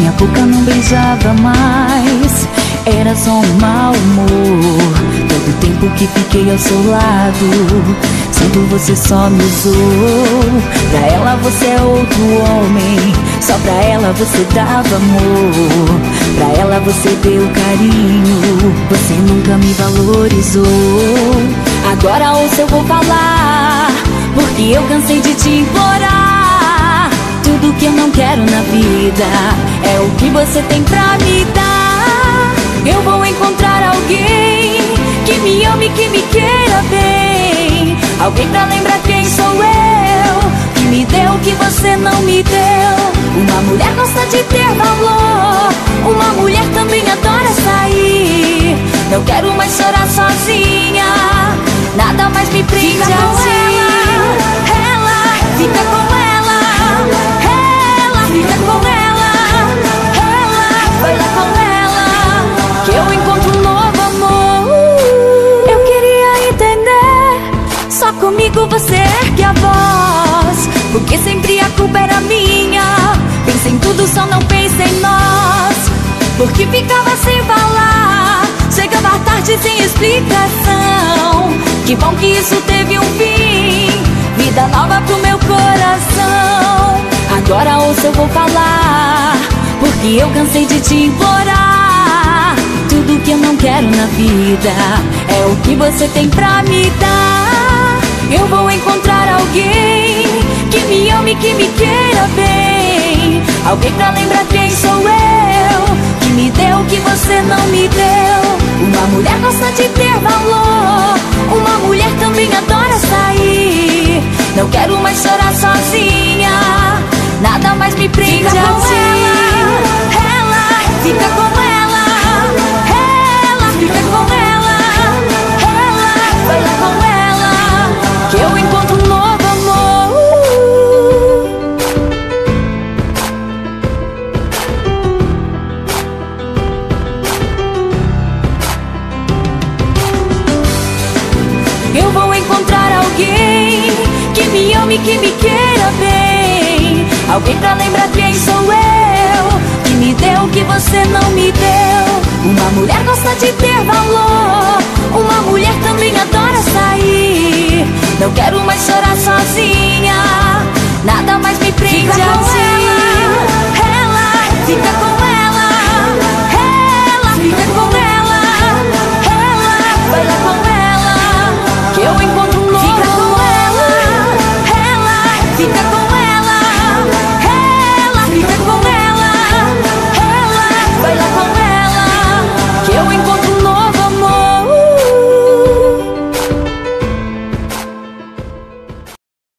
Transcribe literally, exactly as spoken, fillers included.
minha boca não beijava mais, era só um mau humor. Todo tempo que fiquei ao seu lado, sinto você só me usou. Pra ela você é outro homem, só pra ela você dava amor. Pra ela você deu carinho, você nunca me valorizou. Agora ouça, eu vou falar, porque eu cansei de te implorar. Tudo que eu não quero na vida é o que você tem pra me dar. Eu vou encontrar alguém que me ame, que me queira bem. Alguém pra lembrar quem sou eu, que me deu o que você não me deu. Uma mulher gosta de ter valor, uma mulher também adora sair. Não quero mais chorar sozinha, nada mais me prende a ti. Ela, fica com ela, ela, fica com ela, ela, vai lá com ela, que eu encontro um novo amor. Eu queria entender, só comigo você ergue a voz, porque sempre a culpa era minha. Pensa em tudo, só não pensa em nós, porque ficava sem falar, chegava tarde sem explicação. Que bom que isso teve um fim, vida nova pro meu coração. Agora ouça, eu vou falar, porque eu cansei de te implorar. Tudo que eu não quero na vida é o que você tem pra me dar. Eu vou encontrar alguém que me ame, que me queira bem. Alguém pra lembrar quem sou eu, que me deu o que você não me deu. Uma mulher gosta de ter valor, uma mulher também adora sair. Não quero mais chorar sozinha, nada mais me prende a ti. Ela, fica com ela, ela, fica com ela, ela, vai lá com ela, que eu encontro um novo amor. Eu vou encontrar alguém que me ame, que me queira bem. Alguém pra lembrar quem sou eu, que me deu o que você não me deu. Uma mulher gosta de ter valor, uma mulher também adora sair. Não quero mais chorar sozinha, nada mais me